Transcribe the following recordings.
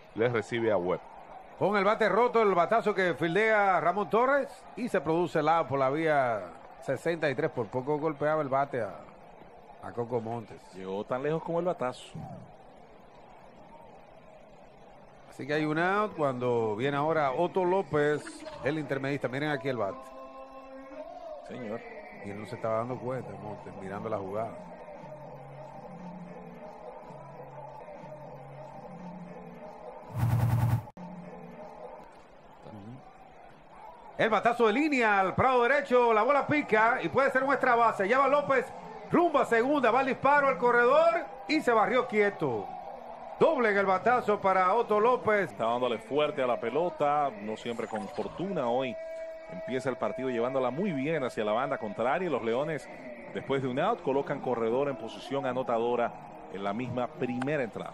le recibe a Webb. Con el bate roto, el batazo que fildea Ramón Torres y se produce el out por la vía 63. Por poco golpeaba el bate a Coco Montes. Llegó tan lejos como el batazo. Así que hay un out cuando viene ahora Otto López, el intermedista. Miren aquí el bate. Señor. Y él no se estaba dando cuenta, Montes, mirando la jugada. El batazo de línea al prado derecho, la bola pica y puede ser nuestra base. Lleva López rumbo a segunda, va el disparo al corredor y se barrió quieto. Doble en el batazo para Otto López. Está dándole fuerte a la pelota, no siempre con fortuna hoy. Empieza el partido llevándola muy bien hacia la banda contraria y los Leones, después de un out, colocan corredor en posición anotadora en la misma primera entrada.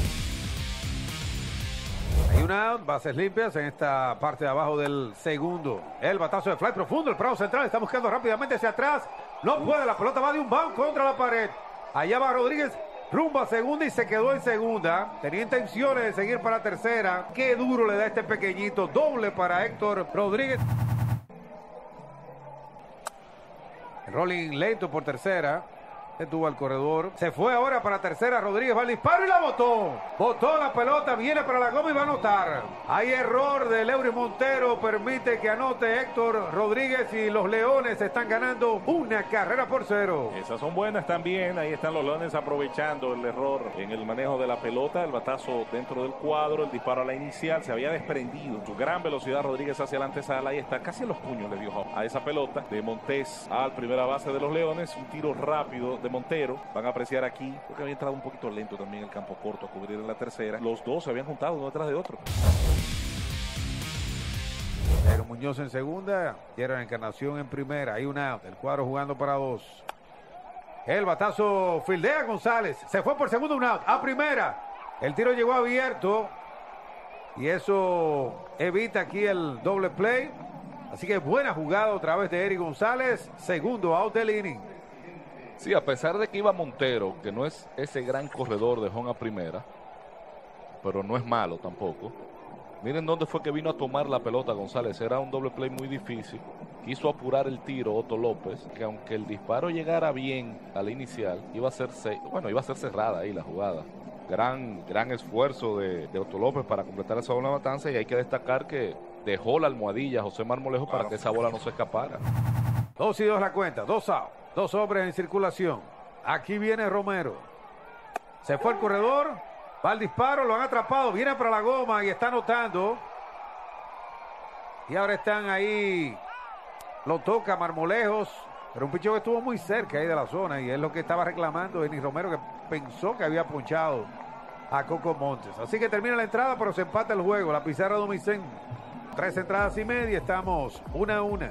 Hay un out, bases limpias en esta parte de abajo del segundo. El batazo de fly profundo, el prado central está buscando rápidamente hacia atrás. No puede, la pelota va de un bounce contra la pared. Allá va Rodríguez, rumbo a segunda y se quedó en segunda. Tenía intenciones de seguir para tercera. Qué duro le da este pequeñito. Doble para Héctor Rodríguez. El rolling lento por tercera. Detuvo al corredor. Se fue ahora para tercera. Rodríguez va al disparo y la botó. Botó la pelota. Viene para la goma y va a anotar. Hay error de Leury Montero. Permite que anote Héctor Rodríguez y los Leones están ganando 1-0. Esas son buenas también. Ahí están los Leones aprovechando el error en el manejo de la pelota. El batazo dentro del cuadro. El disparo a la inicial. Se había desprendido. Su gran velocidad Rodríguez hacia la antesala. Ahí está. Casi en los puños le dio a esa pelota de Montés al primera base de los Leones. Un tiro rápido de Montero. Van a apreciar aquí porque había entrado un poquito lento también el campo corto a cubrir en la tercera. Los dos se habían juntado uno detrás de otro. Pero Muñoz en segunda, Tierra Encarnación en primera. Hay un out, el cuadro jugando para dos. El batazo fildea González. Se fue por segundo, un out. A primera. El tiro llegó abierto. Y eso evita aquí el doble play. Así que buena jugada otra vez de Eric González. Segundo out del inning. Sí, a pesar de que iba Montero, que no es ese gran corredor de home a primera, pero no es malo tampoco. Miren dónde fue que vino a tomar la pelota González. Era un doble play muy difícil. Quiso apurar el tiro Otto López, que aunque el disparo llegara bien a la inicial, iba a ser cerrada ahí la jugada. Gran esfuerzo de Otto López para completar esa bola de matanza, y hay que destacar que dejó la almohadilla a José Marmolejo para que esa bola no se escapara. 2-2 la cuenta, 2 out. Dos hombres en circulación. Aquí viene Romero. Se fue el corredor. Va al disparo, lo han atrapado. Viene para la goma y está anotando. Y ahora están ahí. Lo toca Marmolejos. Pero un picheo que estuvo muy cerca ahí de la zona. Y es lo que estaba reclamando Denis Romero, que pensó que había ponchado a Coco Montes. Así que termina la entrada, pero se empata el juego. La pizarra de Domicén. 3 entradas y media. Estamos 1-1.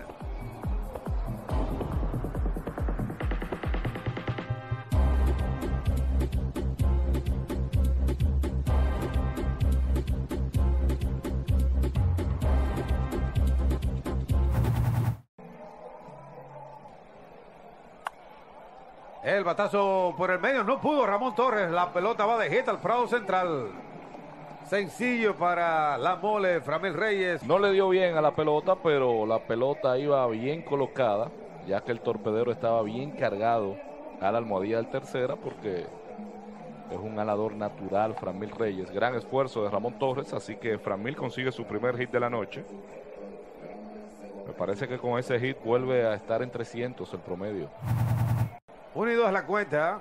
El batazo por el medio, no pudo Ramón Torres, la pelota va de hit al prado central. Sencillo para la mole, Framil Reyes. No le dio bien a la pelota, pero la pelota iba bien colocada, ya que el torpedero estaba bien cargado a la almohadilla del tercera, porque es un ganador natural Framil Reyes. Gran esfuerzo de Ramón Torres, así que Framil consigue su primer hit de la noche. Me parece que con ese hit vuelve a estar en 300 el promedio. 1-2 la cuenta.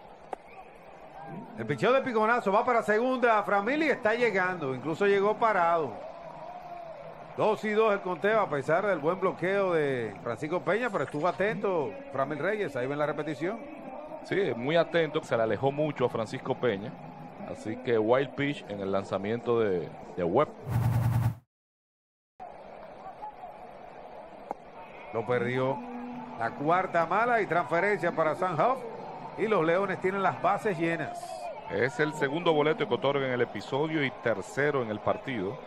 El picheo de piconazo va para segunda. Framil y está llegando. Incluso llegó parado. 2-2 el conteo a pesar del buen bloqueo de Francisco Peña, pero estuvo atento Framil Reyes. Ahí ven la repetición. Sí, muy atento. Se le alejó mucho a Francisco Peña. Así que wild pitch en el lanzamiento de Webb. Lo perdió. La cuarta mala y transferencia para Sam Huff. Y los Leones tienen las bases llenas. Es el segundo boleto que otorga en el episodio y tercero en el partido.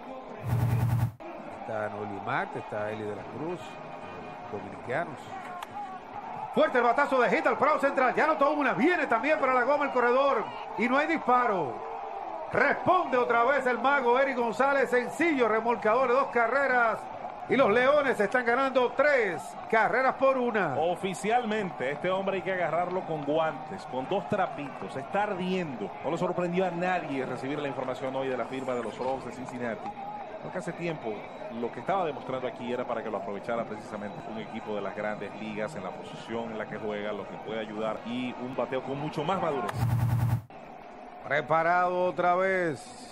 Está Noel Marte, está Eli de la Cruz, dominicanos. Fuerte el batazo de hit al prado central. Ya anotó una. Viene también para la goma el corredor. Y no hay disparo. Responde otra vez el mago Erik González. Sencillo remolcador de 2 carreras. Y los Leones están ganando 3 carreras por 1. Oficialmente, este hombre hay que agarrarlo con guantes, con 2 trapitos. Está ardiendo. No le sorprendió a nadie recibir la información hoy de la firma de los Rojos de Cincinnati. Porque hace tiempo lo que estaba demostrando aquí era para que lo aprovechara precisamente un equipo de las grandes ligas en la posición en la que juega, lo que puede ayudar y un bateo con mucho más madurez. Preparado otra vez.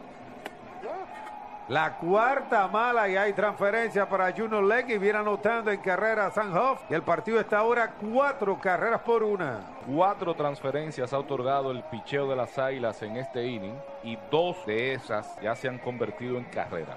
La cuarta mala y hay transferencia para Junior Legge y viene anotando en carrera Sam Huff. Y el partido está ahora 4 carreras por 1. 4 transferencias ha otorgado el picheo de las Águilas en este inning y 2 de esas ya se han convertido en carreras.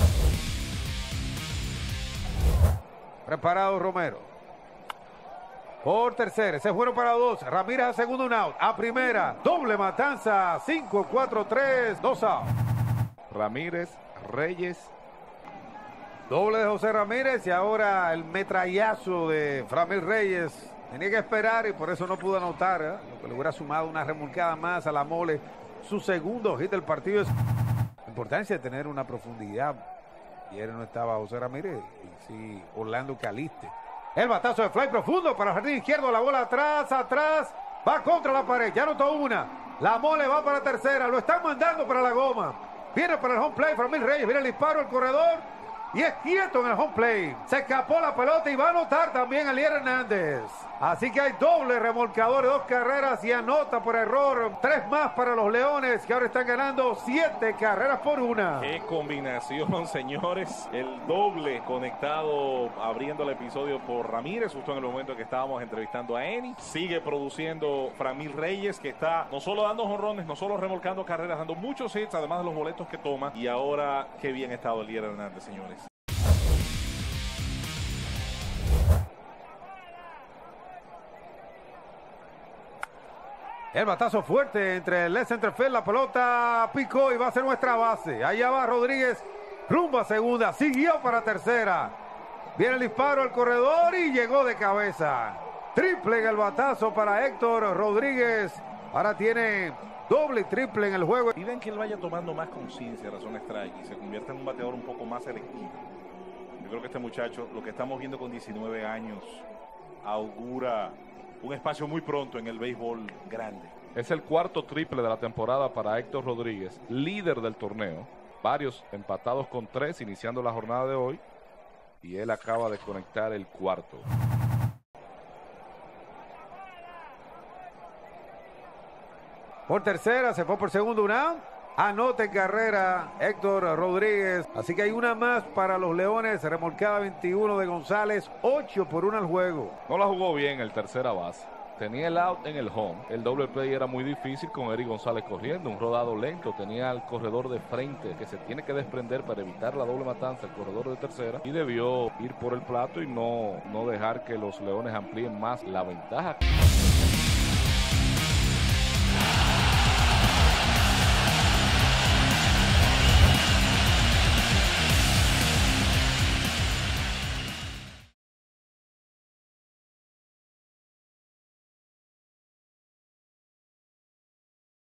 Preparado Romero. Por tercera, ese es bueno para 2. Ramírez a segundo, un out. A primera, doble matanza. 5-4-3, 2 out. Ramírez, Reyes. Doble de José Ramírez y ahora el metrallazo de Framil Reyes. Tenía que esperar y por eso no pudo anotar, ¿eh? Lo que le hubiera sumado una remolcada más a la mole. Su segundo hit del partido. La importancia de tener una profundidad. Ayer no estaba José Ramírez y sí Orlando Caliste. El batazo de fly profundo para el jardín izquierdo. La bola atrás. Va contra la pared. Ya anotó una. La mole va para tercera. Lo están mandando para la goma. Viene para el home play, Framil Reyes, viene el disparo al corredor y es quieto en el home play. Se escapó la pelota y va a anotar también Elier Hernández. Así que hay doble remolcador de 2 carreras y anota por error 3 más para los Leones que ahora están ganando 7 carreras por 1. Qué combinación, señores. El doble conectado abriendo el episodio por Ramírez justo en el momento que estábamos entrevistando a Eni. Sigue produciendo Framil Reyes que está no solo dando jonrones, no solo remolcando carreras, dando muchos hits, además de los boletos que toma. Y ahora qué bien ha estado Elier Hernández, señores. El batazo fuerte entre el left center field, la pelota picó y va a ser nuestra base. Allá va Rodríguez, rumbo a segunda, siguió para tercera. Viene el disparo al corredor y llegó de cabeza. Triple en el batazo para Héctor Rodríguez. Ahora tiene doble y triple en el juego. Y ven que él vaya tomando más conciencia de la zona strike y se convierta en un bateador un poco más selectivo. Yo creo que este muchacho, lo que estamos viendo con 19 años, augura un espacio muy pronto en el béisbol grande. Es el 4º triple de la temporada para Héctor Rodríguez, líder del torneo. Varios empatados con 3 iniciando la jornada de hoy. Y él acaba de conectar el 4º. Por tercera, se fue por segundo, un out. Anota en carrera Héctor Rodríguez. Así que hay una más para los Leones. Remolcada 21 de González. 8 por 1 al juego. No la jugó bien el tercera base. Tenía el out en el home. El doble play era muy difícil con Erik González corriendo. Un rodado lento. Tenía al corredor de frente que se tiene que desprender para evitar la doble matanza. El corredor de tercera. Y debió ir por el plato y no dejar que los Leones amplíen más la ventaja.